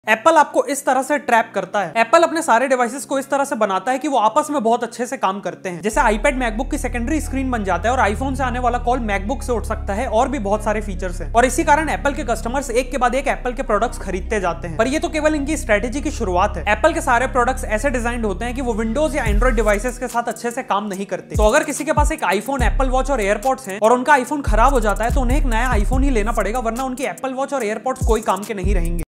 Apple आपको इस तरह से ट्रैप करता है। एप्पल अपने सारे डिवाइसेस को इस तरह से बनाता है कि वो आपस में बहुत अच्छे से काम करते हैं। जैसे आईपैड मैकबुक की सेकेंडरी स्क्रीन बन जाता है और आईफोन से आने वाला कॉल मैकबुक से उठ सकता है और भी बहुत सारे फीचर्स हैं। और इसी कारण एप्पल के कस्टमर्स एक के बाद एक एप्पल के प्रोडक्ट्स खरीदते जाते हैं। पर ये तो केवल इनकी स्ट्रेटेजी की शुरुआत है। एप्पल के सारे प्रोडक्ट्स ऐसे डिजाइन होते हैं कि वो विंडोज या एंड्रॉइड डिवाइसेस के साथ अच्छे से काम नहीं करते। तो अगर किसी के पास एक आईफोन, एप्पल वॉच और एयरपॉड्स हैं और उनका आईफोन खराब हो जाता है तो उन्हें एक नया आईफोन ही लेना पड़ेगा, वरना उनकी एप्पल वॉच और एयरपॉड्स कोई काम के नहीं रहेंगे।